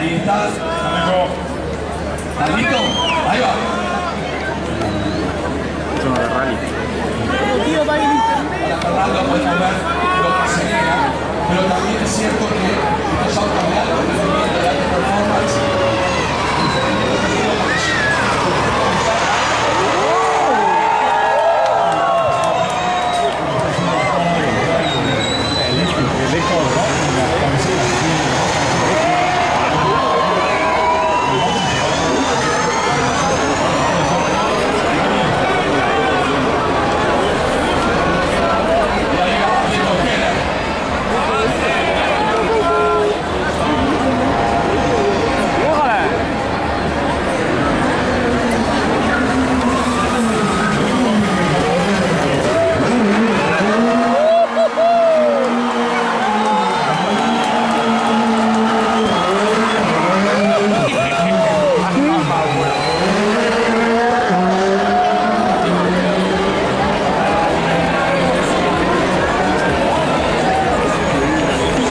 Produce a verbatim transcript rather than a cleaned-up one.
ahí está. ¿Listo? Ahí va. Zona de rally. Para Fernando podemos ver lo que acelera, pero también es cierto que estos autos de alto